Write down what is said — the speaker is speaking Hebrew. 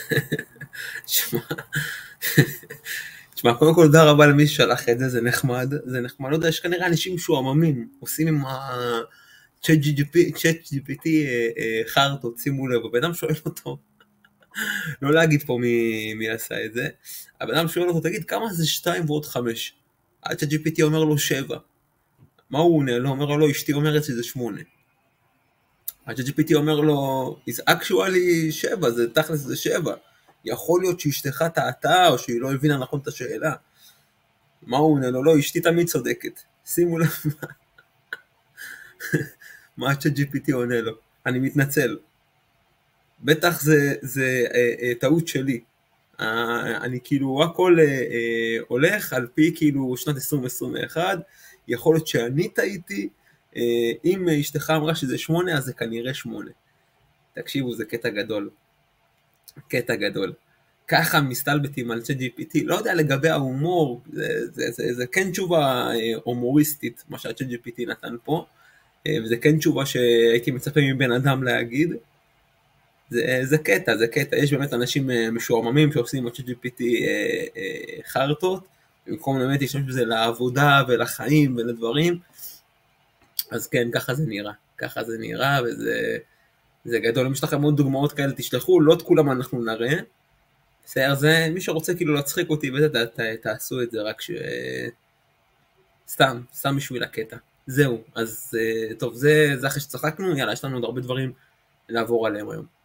שמע, תשמע, קודם כל תודה רבה למי ששלח את זה, זה נחמד, לא יודע, יש כנראה אנשים משועממים, עושים עם צ'אט GPT חרטות, שימו לב, הבן אדם שואל אותו, לא להגיד פה מי עשה את זה, הבן אדם שואל אותו, תגיד, כמה זה 2 ועוד 5? עד צ'אט GPT אומר לו 7. מה הוא עונה? לא, אומר לו, לא, אשתי אומרת שזה 8. עד צ'אט GPT אומר לו, is actually 7, זה תכלס זה 7. יכול להיות שאשתך טעתה, או שהיא לא הבינה נכון את השאלה. מה הוא עונה לו? לא, אשתי תמיד צודקת. שימו לב מה צ'אט GPT עונה לו. אני מתנצל. בטח זה טעות שלי. אני כאילו הכל הולך על פי כאילו שנת 2021, יכול להיות שאני טעיתי, אם אשתך אמרה שזה 8, אז זה כנראה 8. תקשיבו, זה קטע גדול. קטע גדול. ככה מסתלבטים על צ'אט GPT, לא יודע לגבי ההומור, זה כן תשובה הומוריסטית, מה שהצ'אט GPT נתן פה, וזה כן תשובה שהייתי מצפה מבן אדם להגיד, זה קטע, יש באמת אנשים משועממים שעושים צ'אט GPT חרטות, במקום באמת להשתמש בזה לעבודה ולחיים ולדברים, אז כן, ככה זה נראה, וזה גדול. אם יש לכם עוד דוגמאות כאלה, תשלחו, לא את כולם אנחנו נראה, בסדר, זה מי שרוצה כאילו להצחיק אותי, תעשו את זה רק סתם בשביל הקטע. זהו, אז טוב, זה אחרי שצחקנו, יאללה, יש לנו עוד הרבה דברים לעבור עליהם היום.